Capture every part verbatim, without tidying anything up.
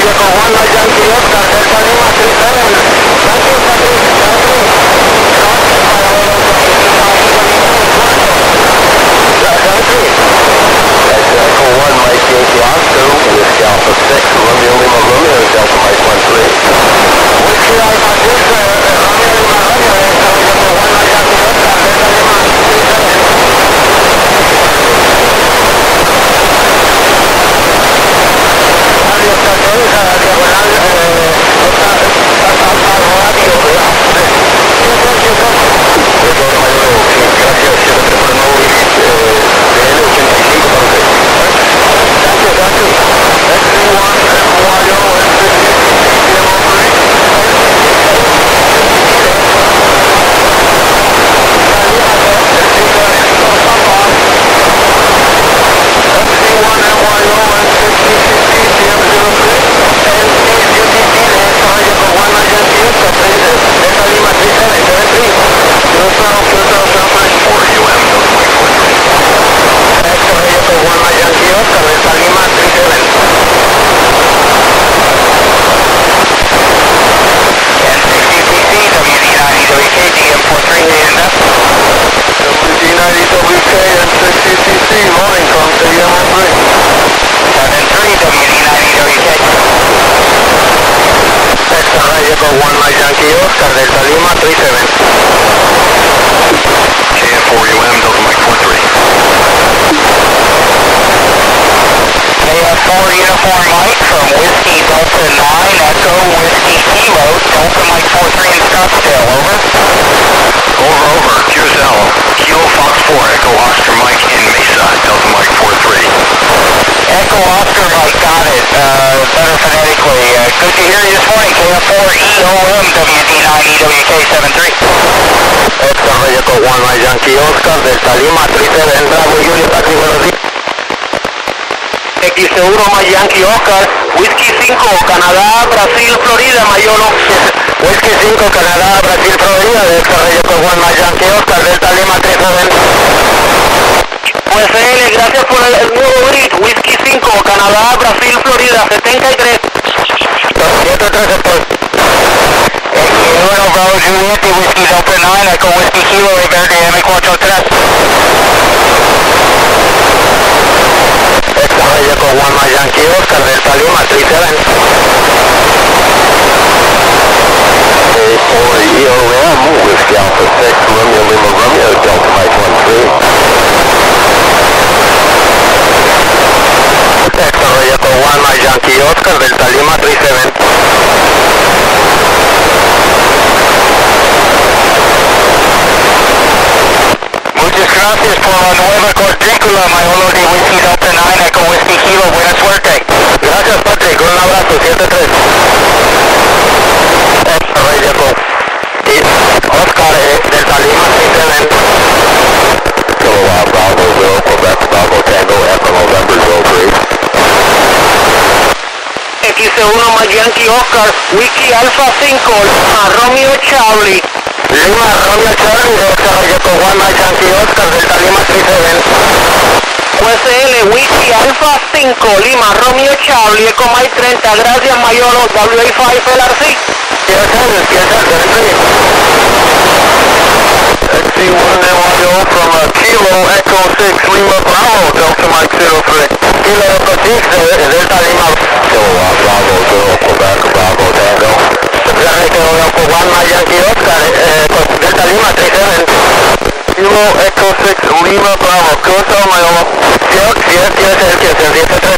Echo one, my Yankee Oscar, Delta Lima three seven. Thank you, Patrick. Thank you. Echo one, Mike Yankee Oscar, Whiskey Alpha six, Romeo Lima Romeo, Delta Mike one three. Whiskey Alpha six, Romeo Lima Romeo, Echo one, Mike Yankee Oscar, Delta Lima three seven. Radio Estadounidense, diagonal, eh, Alfa Radio, gracias, siempre por no ir, eh, D L ochenta y cinco para usted. Gracias, gracias. X one, M Y O, M one, my Yankee Oscar, Delta Lima three seven. K F four U M, Delta Mike four three. K F four Uniform Mike from Whiskey Delta nine, Echo Whiskey Kilo, Delta Mike four three in Scottsdale, over. Over, over, Q S L, Kilo Fox four, Echo Oscar Mike in Mesa, Delta Mike four three. Echo Oscar Mike, got it, uh, better phonetically. Uh, good to hear you this morning, K F four E O M W D nine E W K seven three. X-Ray Echo one, my Yankee Oscar, Delta Lima three seven, Bravo Julio Taxi, buenos días. X uno, my Yankee Oscar, Whiskey cinco, Canadá, Brasil, Florida, Mayolo. Whiskey cinco, Canadá, Brasil, Florida, X-Ray Echo one, my Yankee Oscar, Delta Lima three seven. U S L, gracias por el, el nuevo grid, Whiskey cinco, Canadá, Brasil, Florida, setenta y tres. siete trece por... X uno, Bravo Juliet, Whiskey Delta nueve, Echo Whiskey Kilo, Verde M cuatro tres. X-Ray Echo one, my Yankee Oscar, Delta Lima three seven. K four E O M, Whiskey Alpha six, Romeo Lima Romeo, Delta Mike one three. X-Ray Echo one, my Yankee Oscar, Delta Lima three seven. Muchas gracias por la nueva cuadrícula, Mayolo de Whiskey Delta nueve, Echo Whiskey Kilo, buena suerte. Gracias, Patrick, un abrazo, siete tres. X-Ray Echo Oscar, eh, Delta Lima three seven. Kilowatt Bravo zero, Quebec Bravo Tango, Echo November zero three. X uno, my Yankee Oscar, Whiskey Alpha cinco, Lima Romeo Charlie. Lima Romeo Charlie, X-Ray Echo one, my Yankee Oscar, Delta Lima three seven. U S L, Whiskey Alpha cinco, Lima Romeo Charlie, Echo Mike treinta, gracias Mayolo, W A five L R C. Yes, sir, yes, sir, X C one M Y O from uh, Kilo Echo six Lima Bravo, Delta Mike zero three. Kilo Echo six, Delta Lima Kilowatt Bravo zero, Quebec Bravo Tango. Echo one, my Yankee Oscar, eh, Delta Lima three seven. Kilo Echo six Lima Bravo, Q S L Mayolo. Yes, yes, yes, yes, yes, yes, yes.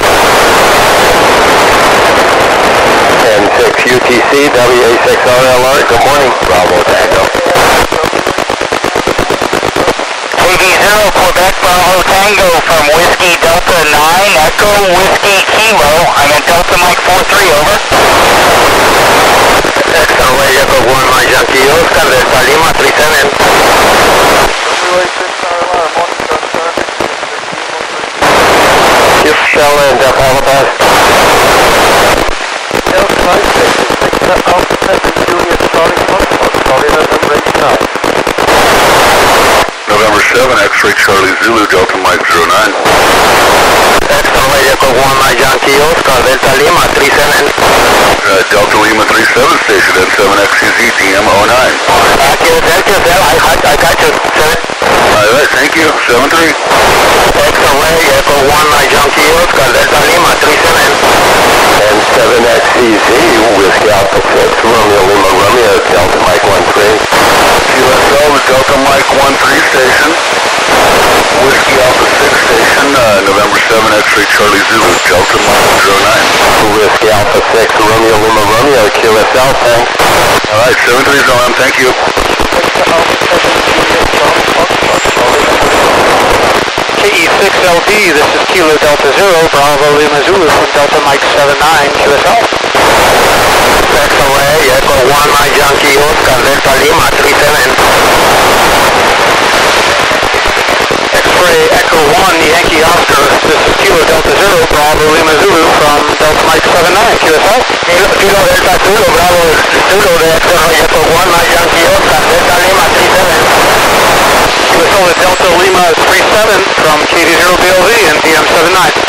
ten six U T C, W A six R L R, good morning, Bravo Tango. A V zero, Quebec Bravo Tango from Whiskey Delta nine, Echo Whiskey Kilo, I'm in Delta Mike four three, over. X-Ray Echo one, my Yankee Oscar, Delta Lima three seven. Just shell and uh, all the best. Elk five six six Alpha seven Juliet Charlie Foxtrot, Florida, number eighty-nine. November seven, X-Ray Charlie Zulu, Delta Mike zero nine. X-Ray Echo one, my Yankee Oscar, Delta Lima three seven. thirty-seven station at seven X C Z D M zero nine. Accurate, accurate, I, I, I got you, sir. Alright, thank you. seven three. X-Ray, Echo one, I Yankee Oscar, Delta Lima, three seven. And seven X C Z, Whiskey Alpha six, Romeo Lima Romeo, Delta Mike one three. Q S L, Delta Mike one three station. Whiskey Alpha six station, uh, November seven, X-Ray Charlie Zulu, Delta Mike zero nine. Whiskey Alpha six, Romeo Lima Romeo, Q S L, thanks. Alright, seven three is on, thank you. K E six L D, this is Kilo Delta Zero, Bravo Lima Zulu from Delta Mike seven nine, Q S L. X-Ray, Echo one, I Yankee Oscar, Delta Lima, three seven. X-Ray, Echo one, Yankee Oscar, this is Kilo Delta Zero, Bravo Lima Zulu from Delta Mike seven nine, Q S L. Kilo, Kilo Delta Zulu, Bravo Zulu, de X-Ray, Echo one, I Yankee Oscar, Delta Lima, three seven. Q S L at Delta Lima three seven from K D zero B L Z and D M seven nine.